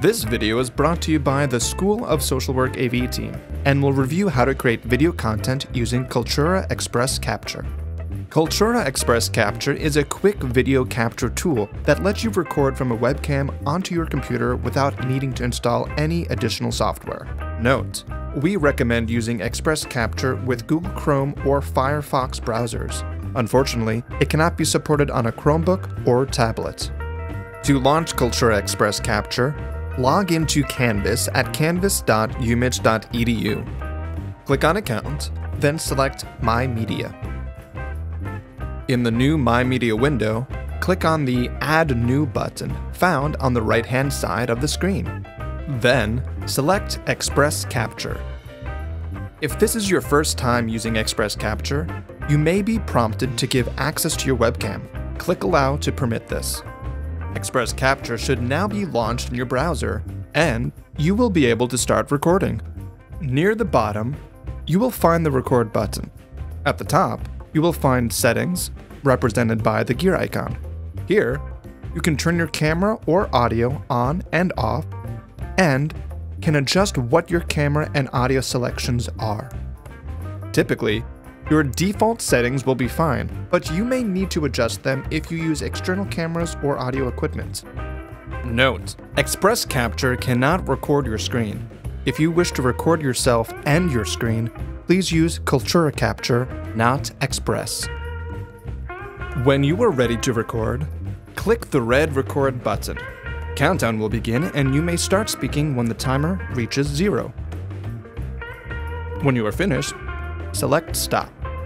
This video is brought to you by the School of Social Work AV team and will review how to create video content using Kaltura Express Capture. Kaltura Express Capture is a quick video capture tool that lets you record from a webcam onto your computer without needing to install any additional software. Note: we recommend using Express Capture with Google Chrome or Firefox browsers. Unfortunately, it cannot be supported on a Chromebook or tablet. To launch Kaltura Express Capture, log into Canvas at canvas.umich.edu. Click on Account, then select My Media. In the new My Media window, click on the Add New button found on the right-hand side of the screen. Then, select Express Capture. If this is your first time using Express Capture, you may be prompted to give access to your webcam. Click Allow to permit this. Express Capture should now be launched in your browser, and you will be able to start recording. Near the bottom, you will find the Record button. At the top, you will find Settings, represented by the gear icon. Here, you can turn your camera or audio on and off, and can adjust what your camera and audio selections are. Typically, your default settings will be fine, but you may need to adjust them if you use external cameras or audio equipment. Note: Express Capture cannot record your screen. If you wish to record yourself and your screen, please use Kaltura Capture, not Express. When you are ready to record, click the red Record button. Countdown will begin and you may start speaking when the timer reaches 0. When you are finished, select Stop.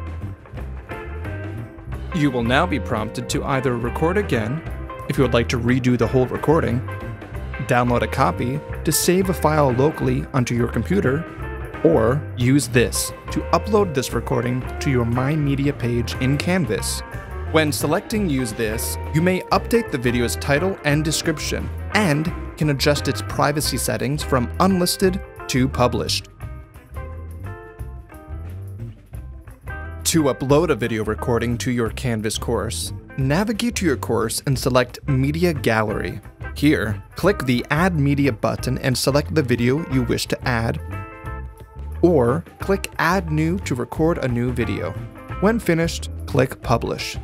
You will now be prompted to either record again, if you would like to redo the whole recording, download a copy to save a file locally onto your computer, or use this to upload this recording to your My Media page in Canvas. When selecting Use This, you may update the video's title and description, and can adjust its privacy settings from unlisted to published. To upload a video recording to your Canvas course, navigate to your course and select Media Gallery. Here, click the Add Media button and select the video you wish to add, or click Add New to record a new video. When finished, click Publish.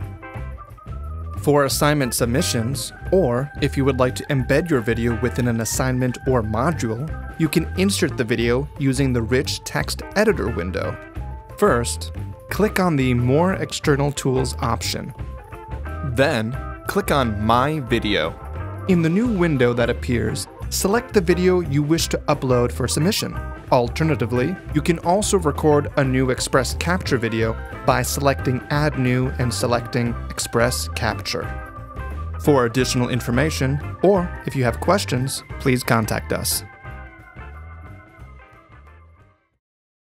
For assignment submissions, or if you would like to embed your video within an assignment or module, you can insert the video using the rich text editor window. First, click on the More External Tools option. Then, click on My Video. In the new window that appears, select the video you wish to upload for submission. Alternatively, you can also record a new Express Capture video by selecting Add New and selecting Express Capture. For additional information, or if you have questions, please contact us.